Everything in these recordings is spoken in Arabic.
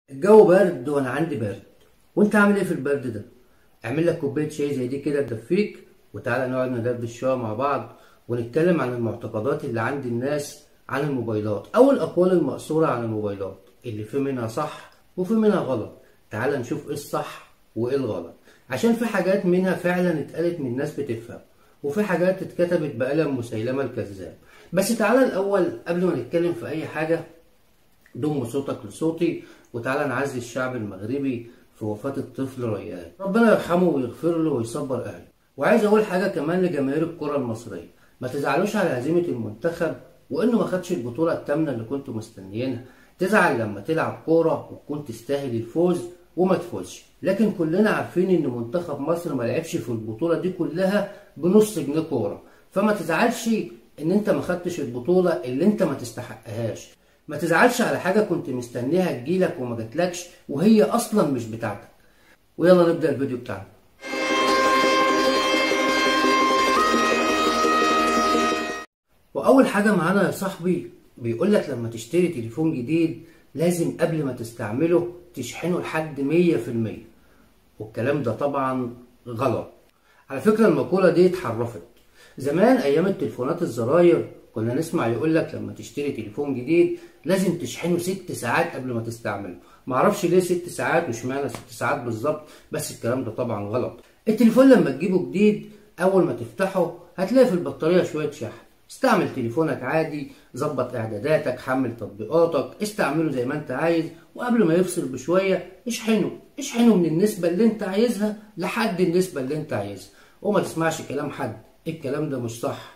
الجو برد وانا عندي برد. وانت عامل ايه في البرد ده؟ اعمل لك كوبايه شاي زي دي كده تدفيك، وتعالى نقعد ندردش شويه مع بعض ونتكلم عن المعتقدات اللي عند الناس عن الموبايلات او الاقوال المأثوره عن الموبايلات اللي في منها صح وفي منها غلط. تعالى نشوف ايه الصح وايه الغلط، عشان في حاجات منها فعلا اتقالت من ناس بتفهم، وفي حاجات اتكتبت بقلم مسيلمه الكذاب. بس تعالى الاول قبل ما نتكلم في اي حاجه، ضم صوتك لصوتي وتعالى نعزي الشعب المغربي في وفاة الطفل ريان، ربنا يرحمه ويغفر له ويصبر أهله. وعايز أقول حاجة كمان لجماهير الكرة المصرية، ما تزعلوش على هزيمة المنتخب وإنه ما خدش البطولة التامنة اللي كنتوا مستنيينها. تزعل لما تلعب كورة وتكون تستاهل الفوز وما تفوزش، لكن كلنا عارفين إن منتخب مصر ما لعبش في البطولة دي كلها بنص جنيه كورة، فما تزعلش إن أنت ما خدتش البطولة اللي أنت ما تستحقهاش. ما تزعلش على حاجة كنت مستنيها تجيلك وما جاتلكش وهي أصلا مش بتاعتك. ويلا نبدأ الفيديو بتاعنا. وأول حاجة معانا يا صاحبي، بيقولك لما تشتري تليفون جديد لازم قبل ما تستعمله تشحنه لحد 100%، والكلام ده طبعا غلط. على فكرة المقولة دي اتحرفت. زمان أيام التليفونات الزراير كنا نسمع يقولك لما تشتري تليفون جديد لازم تشحنه 6 ساعات قبل ما تستعمله. معرفش ليه 6 ساعات واشمعنى 6 ساعات بالظبط، بس الكلام ده طبعا غلط. التليفون لما تجيبه جديد أول ما تفتحه هتلاقي في البطارية شوية شحن. استعمل تليفونك عادي، ظبط إعداداتك، حمل تطبيقاتك، استعمله زي ما أنت عايز، وقبل ما يفصل بشوية اشحنه من النسبة اللي أنت عايزها لحد النسبة اللي أنت عايزها، وما تسمعش كلام حد، الكلام ده مش صح.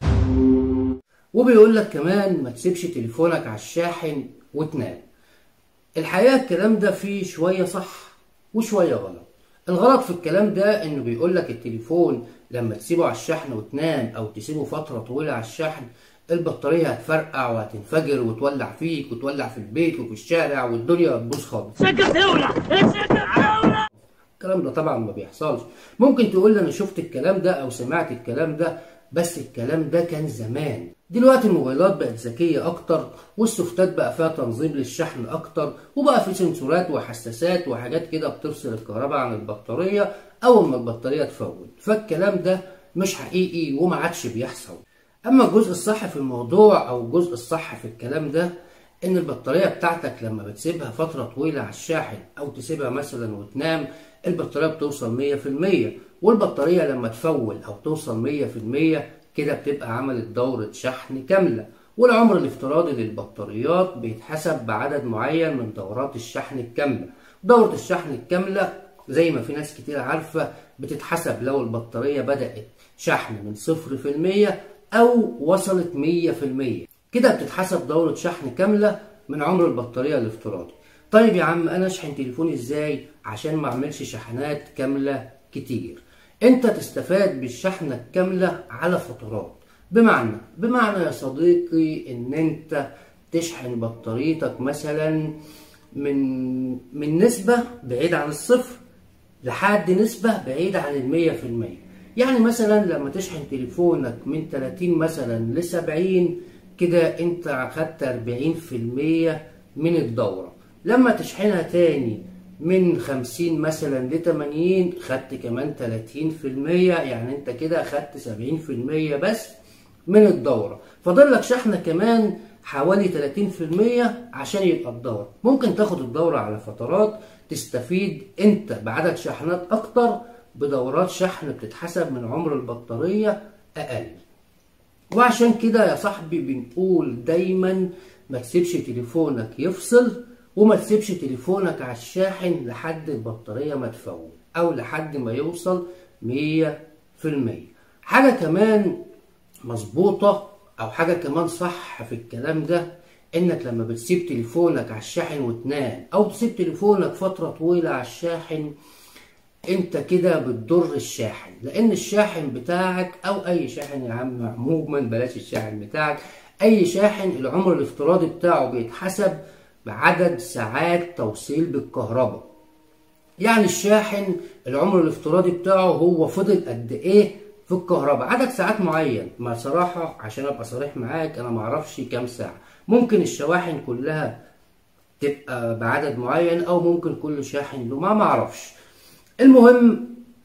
وبيقول لك كمان ما تسيبش تليفونك على الشاحن وتنام. الحقيقة الكلام ده فيه شوية صح وشوية غلط. الغلط في الكلام ده انه بيقول لك التليفون لما تسيبه على الشحن وتنام او تسيبه فترة طويلة على الشحن البطارية هتفرقع وهتنفجر وتولع فيك وتولع في البيت وفي الشارع والدنيا هتبوظ خالص. سكت دولة. الكلام ده طبعا ما بيحصلش. ممكن تقول لي انا شفت الكلام ده او سمعت الكلام ده، بس الكلام ده كان زمان. دلوقتي الموبايلات بقت ذكية اكتر، والسوفتات بقى فيها تنظيم للشحن اكتر، وبقى في سنسورات وحساسات وحاجات كده بتفصل الكهرباء عن البطارية اول ما البطارية تفول. فالكلام ده مش حقيقي وما عادش بيحصل. اما الجزء الصح في الموضوع او الجزء الصح في الكلام ده، ان البطارية بتاعتك لما بتسيبها فترة طويلة على الشاحن او تسيبها مثلا وتنام البطارية بتوصل 100%، والبطارية لما تفول او توصل 100% كده بتبقى عملت دورة شحن كاملة. والعمر الافتراضي للبطاريات بيتحسب بعدد معين من دورات الشحن الكاملة. دورة الشحن الكاملة زي ما في ناس كتير عارفة بتتحسب لو البطارية بدأت شحن من 0% او وصلت 100%، كده بتتحسب دورة شحن كاملة من عمر البطارية الافتراضي. طيب يا عم انا اشحن تليفوني ازاي عشان ما اعملش شحنات كاملة كتير؟ انت تستفاد بالشحنة الكاملة على فترات. بمعنى يا صديقي ان انت تشحن بطاريتك مثلا من نسبة بعيدة عن الصفر لحد نسبة بعيدة عن 100%. يعني مثلا لما تشحن تليفونك من 30 مثلا ل70 كده انت اخدت 40% من الدورة. لما تشحنها تاني من 50 مثلا ل80 خدت كمان 30%، يعني انت كده اخدت 70% بس من الدورة. فاضل لك شحنة كمان حوالي 30% عشان يبقى الدورة. ممكن تاخد الدورة على فترات، تستفيد انت بعدد شحنات اكتر بدورات شحن بتتحسب من عمر البطارية اقل. وعشان كده يا صاحبي بنقول دايما ما تسيبش تليفونك يفصل، وما تسيبش تليفونك على الشاحن لحد البطارية ما تفول او لحد ما يوصل 100%. حاجة كمان مظبوطة او حاجة كمان صح في الكلام ده، انك لما بتسيب تليفونك على الشاحن وتنام او تسيب تليفونك فترة طويلة على الشاحن انت كده بتضر الشاحن. لان الشاحن بتاعك او اي شاحن يا عم عموما بلاش الشاحن بتاعك، اي شاحن العمر الافتراضي بتاعه بيتحسب بعدد ساعات توصيل بالكهرباء. يعني الشاحن العمر الافتراضي بتاعه هو فضل قد ايه في الكهرباء، عدد ساعات معين. ما صراحة عشان ابقى صريح معاك انا معرفش كام ساعة. ممكن الشواحن كلها تبقى بعدد معين او ممكن كل شاحن له ما معرفش. المهم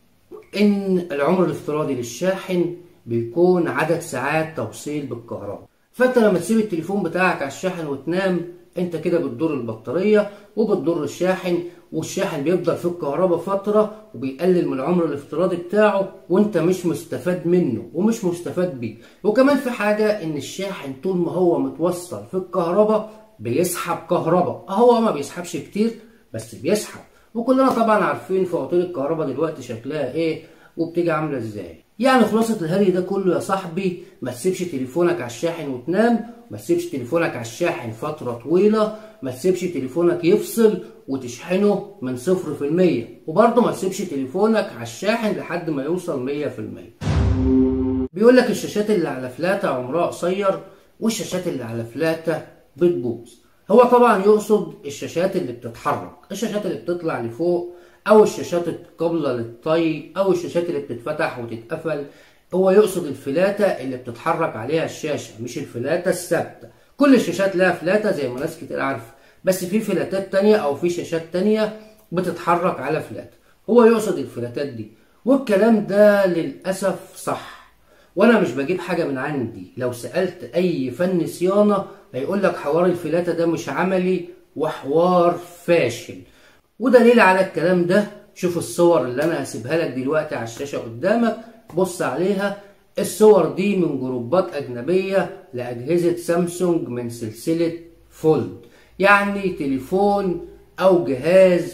ان العمر الافتراضي للشاحن بيكون عدد ساعات توصيل بالكهرباء. فانت لما تسيب التليفون بتاعك على الشاحن وتنام، انت كده بتضر البطارية وبتضر الشاحن، والشاحن بيفضل في الكهرباء فترة وبيقلل من العمر الافتراضي بتاعه، وانت مش مستفاد منه ومش مستفاد بيه. وكمان في حاجة، ان الشاحن طول ما هو متوصل في الكهرباء بيسحب كهرباء. هو ما بيسحبش كتير بس بيسحب، وكلنا طبعا عارفين فواتير الكهرباء دلوقتي شكلها ايه وبتيجي عاملة ازاي. يعني خلاصة الهري ده كله يا صاحبي، ما تسيبش تليفونك على الشاحن وتنام، ما تسيبش تليفونك على الشاحن فترة طويلة، ما تسيبش تليفونك يفصل وتشحنه من 0%، وبرضه ما تسيبش تليفونك على الشاحن لحد ما يوصل 100%. بيقول لك الشاشات اللي على فلاتة عمرها قصير، والشاشات اللي على فلاتة بتبوظ. هو طبعا يقصد الشاشات اللي بتتحرك، الشاشات اللي بتطلع لفوق، او الشاشات القابلة للطي، او الشاشات اللي بتتفتح وتتقفل. هو يقصد الفلاتة اللي بتتحرك عليها الشاشة، مش الفلاتة الثابتة. كل الشاشات لها فلاتة زي ما ناس كتير عارفة، بس في فلاتات تانية او في شاشات تانية بتتحرك على فلاتة. هو يقصد الفلاتات دي، والكلام ده للأسف صح، وانا مش بجيب حاجة من عندي. لو سألت اي فني صيانة هيقول لك حوار الفلاتة ده مش عملي وحوار فاشل. ودليل على الكلام ده، شوف الصور اللي انا هسيبها لك دلوقتي على الشاشة قدامك، بص عليها. الصور دي من جروبات اجنبية لاجهزة سامسونج من سلسلة فولد، يعني تليفون او جهاز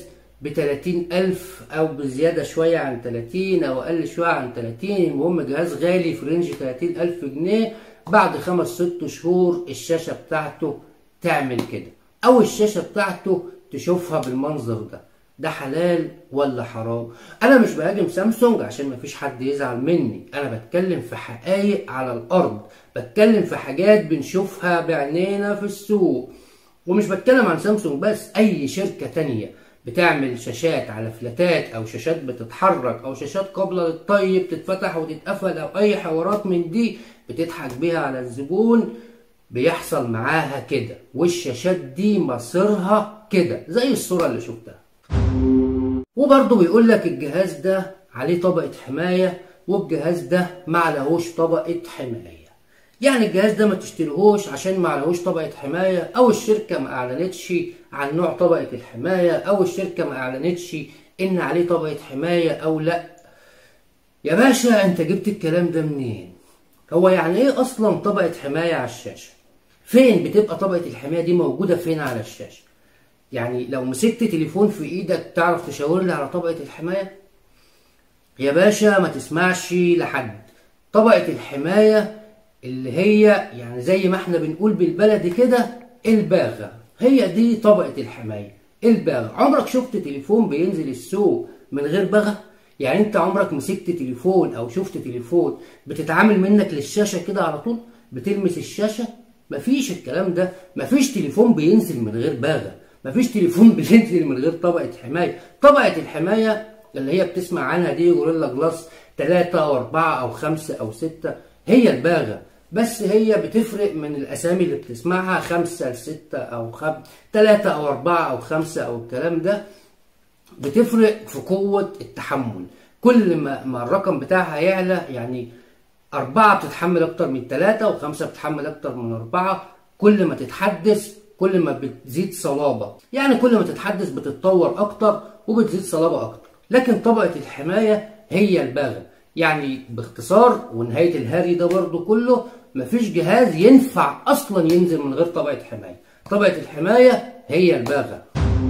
ب30,000 او بزيادة شوية عن 30 او اقل شوية عن 30، المهم جهاز غالي في رينج 30,000 جنيه. بعد 5-6 شهور الشاشة بتاعته تعمل كده، او الشاشة بتاعته تشوفها بالمنظر ده حلال ولا حرام؟ انا مش بهاجم سامسونج عشان مفيش حد يزعل مني، انا بتكلم في حقائق على الارض، بتكلم في حاجات بنشوفها بعينينا في السوق. ومش بتكلم عن سامسونج بس، اي شركة تانية بتعمل شاشات على فلاتات او شاشات بتتحرك او شاشات قابلة للطي بتتفتح وتتقفل او اي حوارات من دي بتضحك بيها على الزبون، بيحصل معاها كده. والشاشات دي مصيرها كده زي الصورة اللي شفتها. وبرضه بيقول لك الجهاز ده عليه طبقة حماية والجهاز ده ما عليهوش طبقة حماية. يعني الجهاز ده ما تشتريهوش عشان ما عليهوش طبقة حماية، او الشركة ما اعلنتش عن نوع طبقة الحماية، او الشركة ما اعلنتش ان عليه طبقة حماية او لا. يا باشا انت جبت الكلام ده منين؟ هو يعني ايه اصلا طبقة حماية على الشاشة؟ فين بتبقى طبقة الحماية دي موجودة فين على الشاشة؟ يعني لو مسكت تليفون في ايدك تعرف تشاور لي على طبقة الحماية؟ يا باشا ما تسمعش لحد. طبقة الحماية اللي هي يعني زي ما احنا بنقول بالبلدي كده الباغة، هي دي طبقة الحماية، الباغة. عمرك شفت تليفون بينزل السوق من غير باغة؟ يعني انت عمرك مسكت تليفون او شفت تليفون بتتعامل منك للشاشة كده على طول بتلمس الشاشة؟ مفيش الكلام ده، مفيش تليفون بينزل من غير باغة، مفيش تليفون بينزل من غير طبقة حماية. طبقة الحماية اللي هي بتسمع عنها دي غوريلا جلاس 3 أو 4 أو 5 أو 6 هي الباغة، بس هي بتفرق من الأسامي اللي بتسمعها 5 ل6 أو 3 أو 4 أو 5 أو الكلام ده، بتفرق في قوة التحمل. كل ما الرقم بتاعها يعلى، يعني 4 بتتحمل أكتر من 3 و5 بتتحمل أكتر من 4، كل ما تتحدث كل ما بتزيد صلابة، يعني كل ما تتحدث بتتطور أكتر وبتزيد صلابة أكتر. لكن طبقة الحماية هي الباغة. يعني باختصار ونهاية الهري ده برضو كله، مفيش جهاز ينفع أصلا ينزل من غير طبقة حماية. طبقة الحماية هي الباغة.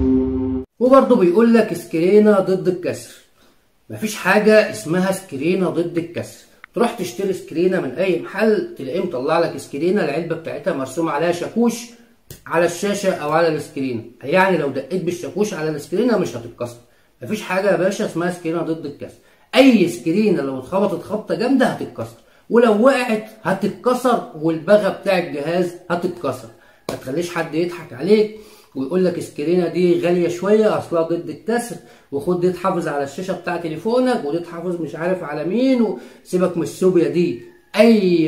وبرضو بيقول لك سكرينة ضد الكسر. مفيش حاجة اسمها سكرينة ضد الكسر. تروح تشتري سكرينة من أي محل تلاقيه مطلع لك سكرينة العلبة بتاعتها مرسوم عليها شاكوش على الشاشة أو على السكرينة، يعني لو دقيت بالشاكوش على السكرينة مش هتتكسر. مفيش حاجة يا باشا اسمها سكرينة ضد الكسر. أي سكرينة لو اتخبطت خبطة جامدة هتتكسر، ولو وقعت هتتكسر، والباغة بتاع الجهاز هتتكسر. ما تخليش حد يضحك عليك ويقول لك السكرينة دي غالية شوية أصلها ضد الكسر، وخد دي تحافظ على الشاشة بتاع تليفونك، ودي تحافظ مش عارف على مين، وسيبك من السوبيا دي.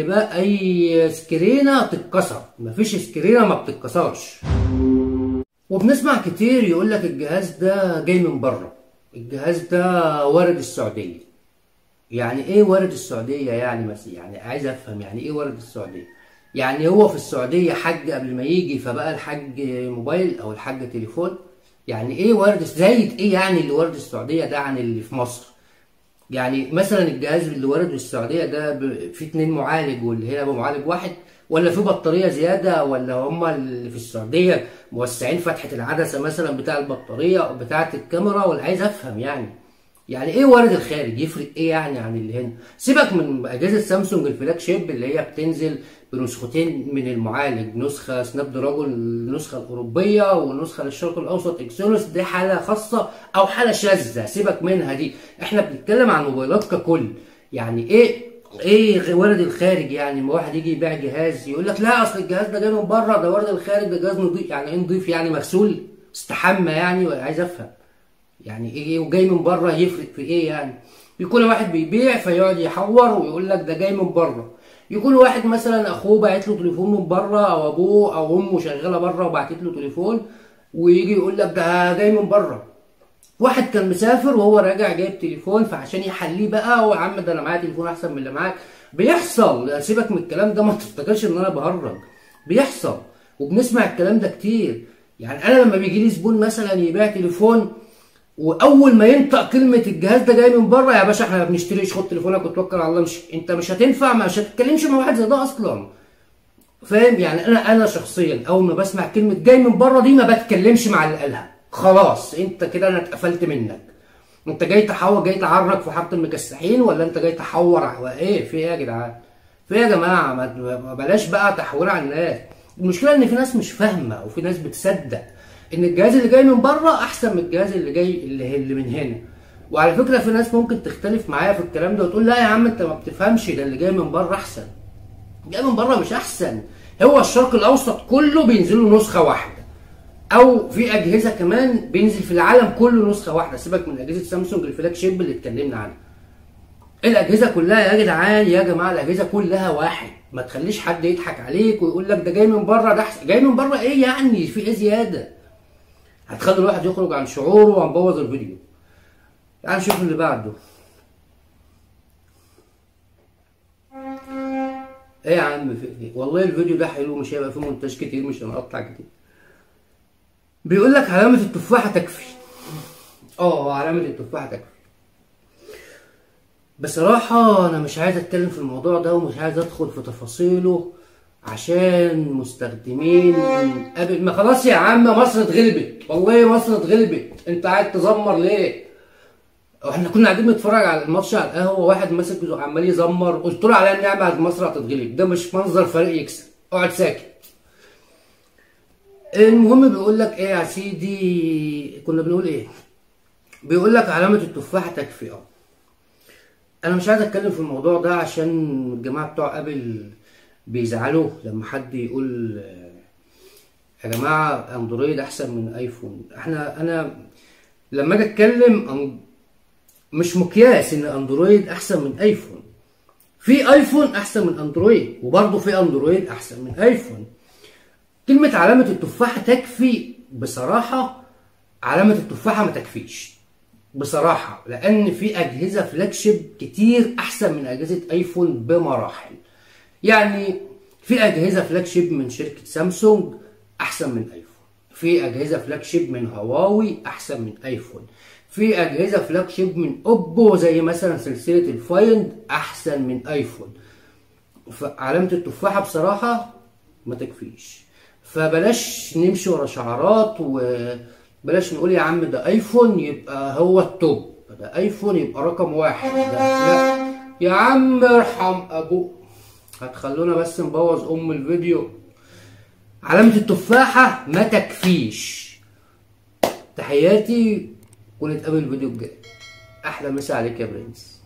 أي سكرينة تتكسر، مفيش سكرينة ما بتتكسرش. وبنسمع كتير يقول لك الجهاز ده جاي من بره، الجهاز ده وارد السعوديه. يعني ايه وارد السعوديه؟ يعني مثلا يعني عايز افهم يعني ايه وارد السعوديه. يعني هو في السعوديه حج قبل ما يجي فبقى الحج موبايل او الحج تليفون؟ يعني ايه وارد زايد ايه يعني اللي وارد السعوديه ده عن اللي في مصر؟ يعني مثلا الجهاز اللي وارد من السعوديه ده فيه 2 معالج واللي هنا بمعالج واحد، ولا في بطاريه زياده، ولا هما اللي في السعوديه موسعين فتحه العدسه مثلا بتاع البطاريه او بتاعه الكاميرا؟ ولا عايز افهم يعني ايه وارد الخارج؟ يفرق ايه يعني عن اللي هنا؟ سيبك من اجهزه سامسونج الفلاج شيب اللي هي بتنزل بنسختين من المعالج، نسخه سناب دراجون النسخه الاوروبيه والنسخه للشرق الاوسط اكسينوس، دي حاله خاصه او حاله شاذه، سيبك منها دي. احنا بنتكلم عن موبايلات ككل. يعني ايه وارد الخارج؟ يعني لما واحد يجي يبيع جهاز يقول لك لا اصل الجهاز ده جاي من بره، ده وارد الخارج، ده جهاز نضيف. يعني ايه نضيف؟ يعني مغسول استحمى يعني؟ عايز افهم يعني ايه وجاي من بره يفرق في ايه يعني؟ يكون واحد بيبيع فيقعد يحور ويقول لك ده جاي من بره، يكون واحد مثلا اخوه باعت له تليفون من بره او ابوه او امه شغاله بره وبعتت له تليفون ويجي يقول لك ده جاي من بره. واحد كان مسافر وهو راجع جايب تليفون فعشان يحليه بقى، هو يا عم ده انا معايا تليفون احسن من اللي معاك. بيحصل، سيبك من الكلام ده، ما تفتكرش ان انا بهرج، بيحصل وبنسمع الكلام ده كتير. يعني انا لما بيجي لي زبون مثلا يبيع تليفون واول ما ينطق كلمه الجهاز ده جاي من بره، يا باشا احنا ما بنشتريش، خد تليفونك وتوكل على الله امشي، انت مش هتنفع، مش هتتكلمش مع واحد زي ده اصلا. فاهم؟ يعني انا شخصيا اول ما بسمع كلمه جاي من بره دي ما بتكلمش مع اللي قالها، خلاص انت كده انا اتقفلت منك. انت جاي تحور، جاي تعرك في حاره المكسحين، ولا انت جاي تحور ايه؟ في ايه يا جدعان؟ في ايه يا جماعه؟ ما بلاش بقى تحوير على الناس. المشكله ان في ناس مش فاهمه وفي ناس بتصدق ان الجهاز اللي جاي من بره احسن من الجهاز اللي جاي اللي من هنا. وعلى فكره في ناس ممكن تختلف معايا في الكلام ده وتقول لا يا عم انت ما بتفهمش، ده اللي جاي من بره احسن. جاي من بره مش احسن، هو الشرق الاوسط كله بينزل له نسخه واحده، او في اجهزه كمان بينزل في العالم كله نسخه واحده. سيبك من اجهزه سامسونج الفلاج شيب اللي اتكلمنا عنها، الاجهزه كلها يا جدعان يا جماعه الاجهزه كلها واحد. ما تخليش حد يضحك عليك ويقول لك ده جاي من بره ده احسن. جاي من بره ايه يعني؟ في ايه زياده؟ هتخلي الواحد يخرج عن شعوره وهنبوظ الفيديو. تعال نشوف اللي بعده. ايه يا عم في ايه؟ والله الفيديو ده حلو، مش هيبقى فيه مونتاج كتير، مش هنقطع كتير. بيقول لك علامة التفاحة تكفي. علامة التفاحة تكفي. بصراحة أنا مش عايز أتكلم في الموضوع ده ومش عايز أدخل في تفاصيله عشان مستخدمين قبل ما خلاص. يا عم مصر اتغلبت، والله مصر اتغلبت، أنت قاعد تزمر ليه؟ احنا كنا قاعدين بنتفرج على الماتش على القهوة وواحد ماسك عمال يزمر، قلت له على النعمة مصر هتتغلب، ده مش منظر فريق يكسب، اقعد ساكت. المهم بيقول لك ايه يا سيدي؟ كنا بنقول ايه؟ بيقول لك علامة التفاحة تكفي. انا مش عايز اتكلم في الموضوع ده عشان الجماعة بتوع ابل بيزعلوا لما حد يقول يا جماعة اندرويد احسن من ايفون. انا لما اجي اتكلم مش مقياس ان اندرويد احسن من ايفون. في ايفون احسن من اندرويد وبرضه في اندرويد احسن من ايفون. كلمة علامة التفاحة تكفي، بصراحة علامة التفاحة ما تكفيش بصراحة، لأن في أجهزة فلاج شيب كتير أحسن من أجهزة أيفون بمراحل. يعني في أجهزة فلاج شيب من شركة سامسونج أحسن من أيفون، في أجهزة فلاج شيب من هواوي أحسن من أيفون، في أجهزة فلاج شيب من أوبو زي مثلا سلسلة الفايند أحسن من أيفون. فعلامة التفاحة بصراحة ما تكفيش. فبلاش نمشي ورا شعارات وبلاش نقول يا عم ده ايفون يبقى هو التوب، ده ايفون يبقى رقم واحد، ده لا يا عم ارحم ابوك، هتخلونا بس نبوظ الفيديو. علامة التفاحة ما تكفيش. تحياتي ونتقابل الفيديو الجاي. احلى مسا عليك يا برنس.